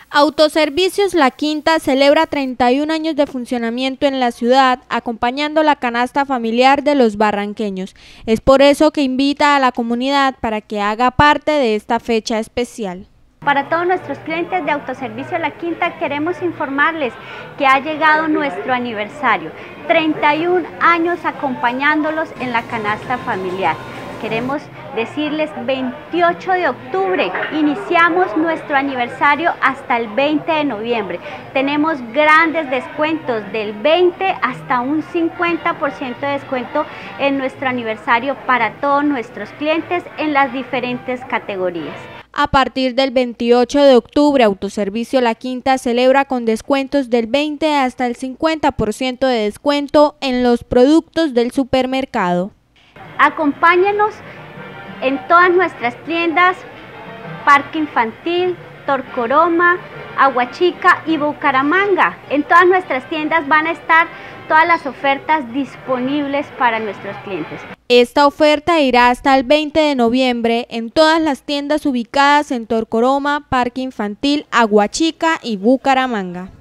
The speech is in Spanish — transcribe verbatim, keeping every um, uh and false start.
Autoservicios La Quinta celebra treinta y un años de funcionamiento en la ciudad, acompañando la canasta familiar de los barranqueños. Es por eso que invita a la comunidad para que haga parte de esta fecha especial. Para todos nuestros clientes de Autoservicio La Quinta queremos informarles que ha llegado nuestro aniversario, treinta y un años acompañándolos en la canasta familiar. Queremos decirles veintiocho de octubre, iniciamos nuestro aniversario hasta el veinte de noviembre. Tenemos grandes descuentos del veinte hasta un cincuenta por ciento de descuento en nuestro aniversario para todos nuestros clientes en las diferentes categorías. A partir del veintiocho de octubre, Autoservicio La Quinta celebra con descuentos del veinte hasta el cincuenta por ciento de descuento en los productos del supermercado. Acompáñenos en todas nuestras tiendas, Parque Infantil, Torcoroma, Aguachica y Bucaramanga. En todas nuestras tiendas van a estar todas las ofertas disponibles para nuestros clientes. Esta oferta irá hasta el veinte de noviembre en todas las tiendas ubicadas en Torcoroma, Parque Infantil, Aguachica y Bucaramanga.